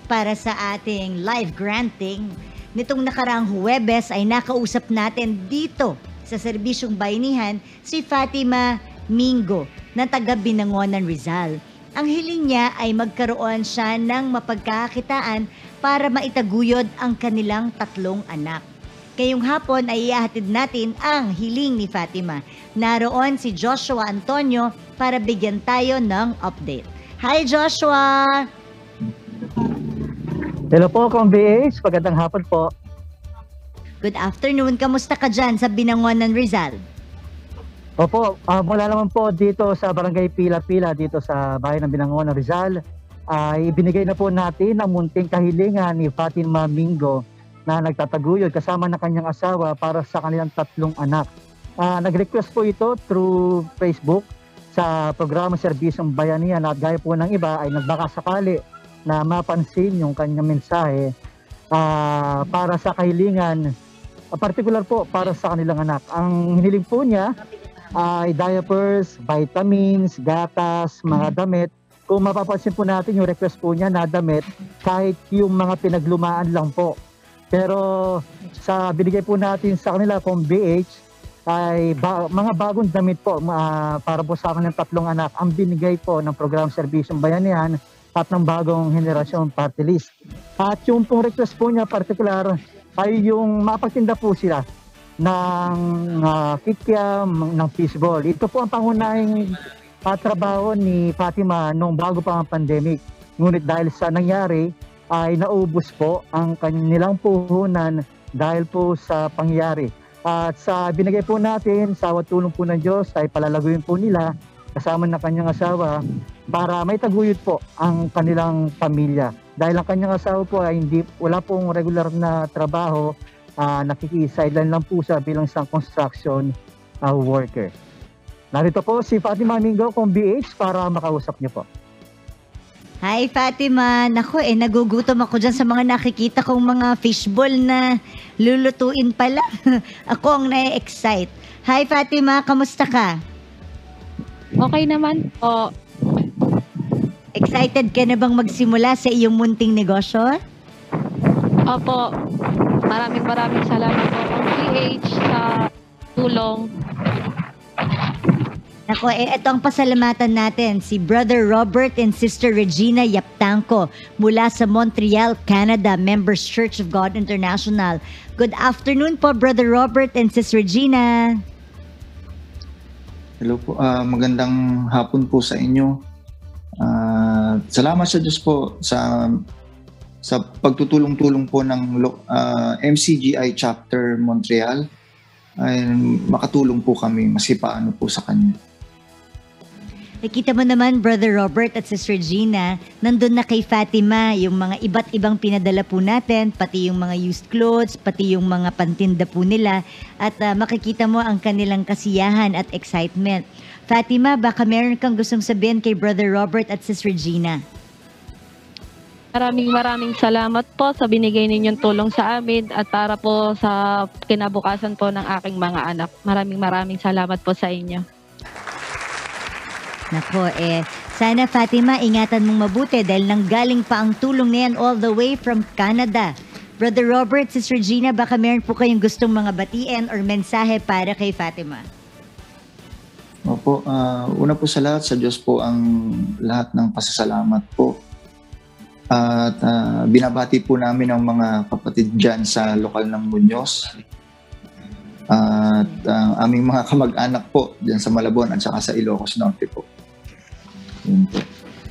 para sa ating live granting. Nitong nakaraang Huwebes ay nakausap natin dito sa Serbisyong Bayanihan si Fatima Mingo na taga Binangonan, Rizal. Ang hiling niya ay magkaroon siya ng mapagkakakitaan para maitaguyod ang kanilang 3 anak. Ngayong hapon ay ihahatid natin ang hiling ni Fatima. Naroon si Joshua Antonio para bigyan tayo ng update. Hi Joshua! Hello po, Kong BH. Magandang hapon po. Good afternoon. Kamusta ka dyan sa Binangonan, Rizal? Opo, mula naman po dito sa Barangay Pila-Pila, dito sa bayan ng Binangonan, Rizal, ay ibinigay na po natin ang munting kahilingan ni Fatima Mingo na nagtataguyod kasama na kanyang asawa para sa kanilang 3 anak. Nag-request po ito through Facebook sa programa Serbisyong Bayanihan at gaya po ng iba ay nagbaka sakali na mapansin yung kanyang mensahe para sa kahilingan, particular po para sa kanilang anak. Ang hiniling po niya ay diapers, vitamins, gatas, mga damit. Kung mapapansin po natin yung request po niya na damit, kahit yung mga pinaglumaan lang po. Pero sa binigay po natin sa kanila kung BH, ay mga bagong damit po para po sa kanilang 3 anak ang binigay po ng program Serbisyong Bayanihan at ng bagong henerasyon party list. At yung pong request po niya particular ay yung mapagtinda po sila ng kikiam, ng fishball. Ito po ang pangunahing trabaho ni Fatima nung bago pa ang pandemic. Ngunit dahil sa nangyari ay naubos po ang kanilang puhunan dahil po sa pangyari. At sa binigay po natin, sa tulong po ng Diyos ay palalaguin po nila kasama ng kanyang asawa para may taguyod po ang kanilang pamilya. Dahil ang kanyang asawa po ay wala pong regular na trabaho, nakiki-sideline lang po siya bilang isang construction worker. Narito po si Fatima Mingo kung BH para makausap niyo po. Hi Fatima! Naku nagugutom ako dyan sa mga nakikita kong mga fishball na lulutuin pala. Ako ang na-excite. Hi Fatima, kamusta ka? Okay naman po. Excited ka na bang magsimula sa iyong munting negosyo? Opo. Maraming salamat po kung PH sa tulong. Nako, ito ang pasalamatan natin, si Brother Robert and Sister Regina Yaptanco mula sa Montreal, Canada, Members Church of God International. Good afternoon po, Brother Robert and Sister Regina. Hello po, magandang hapon po sa inyo. Salamat sa Diyos po sa pagtutulong-tulong po ng MCGI Chapter Montreal. Ay makatulong po kami maski paano po sa kanya. Nakita mo naman, Brother Robert at Sister Regina, nandun na kay Fatima yung mga iba't ibang pinadala po natin, pati yung mga used clothes, pati yung mga pantinda po nila, at makikita mo ang kanilang kasiyahan at excitement. Fatima, baka meron kang gustong sabihin kay Brother Robert at Sister Regina? Maraming salamat po sa binigay ninyong tulong sa amin at para po sa kinabukasan po ng aking mga anak. Maraming salamat po sa inyo. Nako, sana Fatima, ingatan mong mabuti dahil nanggaling pa ang tulong na yan all the way from Canada. Brother Robert, Sister Regina, baka meron po kayong gustong mga batiin or mensahe para kay Fatima? Opo, una po sa lahat, sa Diyos po ang lahat ng pasasalamat po. At binabati po namin ang mga kapatid dyan sa lokal ng Muñoz. At aming mga kamag-anak po dyan sa Malabon at saka sa Ilocos Norte po. Yun po.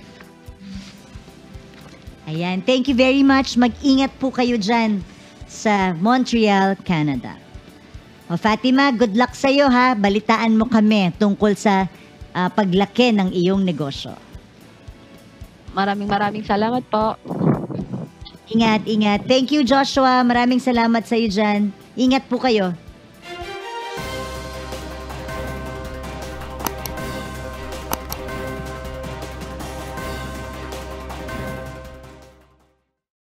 Ayan, thank you very much. Mag-ingat po kayo dyan sa Montreal, Canada. O Fatima, good luck sa'yo ha. Balitaan mo kami tungkol sa paglaki ng iyong negosyo. Maraming salamat po. Ingat. Thank you, Joshua. Maraming salamat sa iyo dyan. Ingat po kayo.